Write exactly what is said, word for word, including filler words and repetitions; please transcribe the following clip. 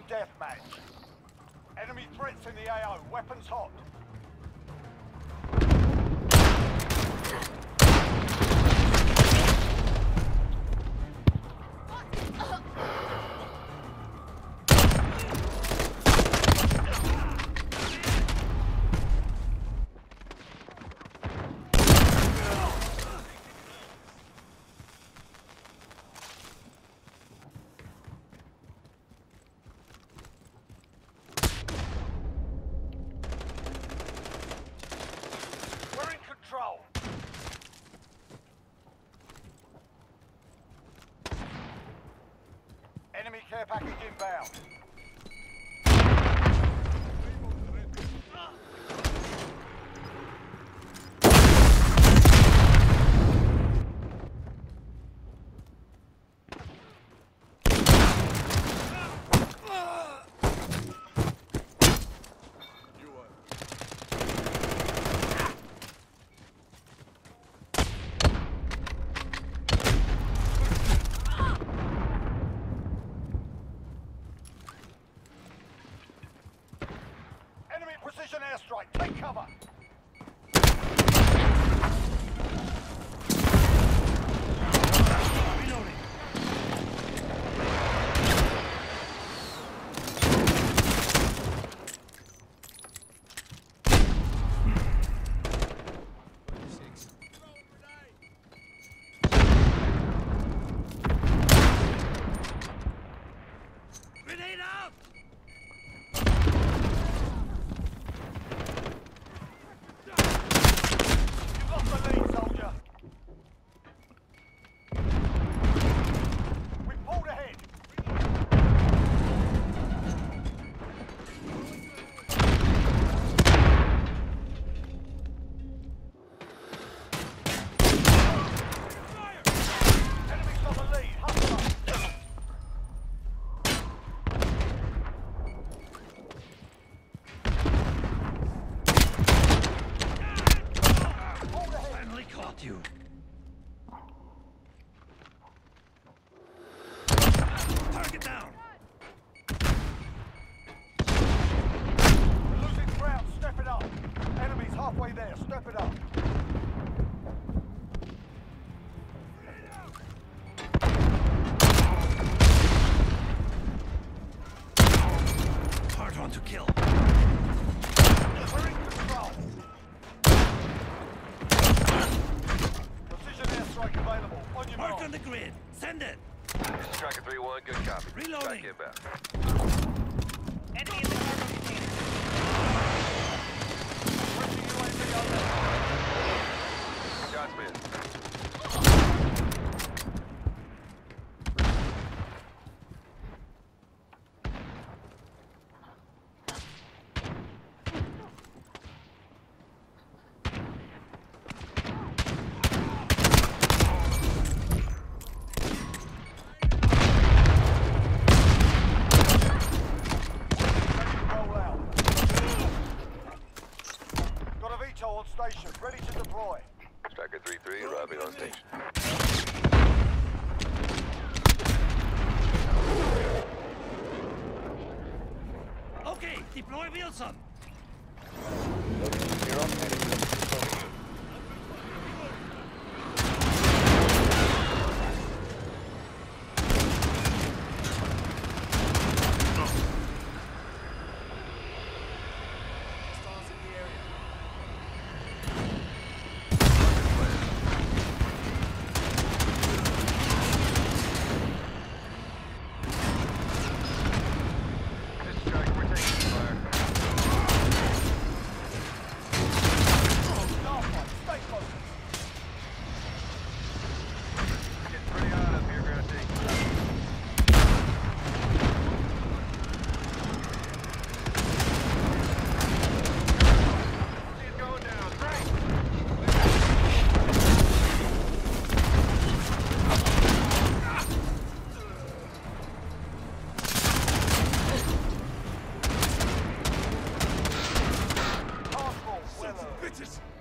deathmatch. Enemy threats in the A O. Weapons hot. Enemy care package inbound. Precision airstrike. Take cover. Reloading. Grenade out! You. Target down. We're losing ground. Step it up. Enemies halfway there. Step it up. Hard one to kill. We're in control. Strike available. On your mark. Mark on the grid. Send it. This is Tracker three one. Good copy. Reloading. Get back. Enemy in the cargo container. Shots missed. On station, ready to deploy. Striker three three arriving on station. Okay, deploy Wilson. You're on heading. Bitches!